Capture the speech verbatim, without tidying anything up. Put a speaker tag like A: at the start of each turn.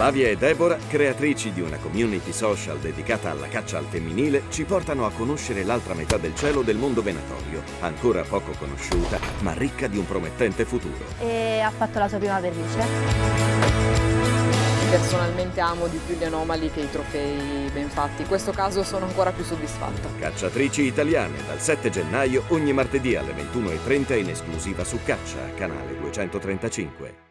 A: Flavia e Deborah, creatrici di una community social dedicata alla caccia al femminile, ci portano a conoscere l'altra metà del cielo del mondo venatorio, ancora poco conosciuta, ma ricca di un promettente futuro.
B: E ha fatto la sua prima pernice.
C: Personalmente amo di più gli anomali che i trofei ben fatti. In questo caso sono ancora più soddisfatta.
A: Cacciatrici italiane, dal sette gennaio, ogni martedì alle ventuno e trenta in esclusiva su Caccia, canale duecentotrentacinque.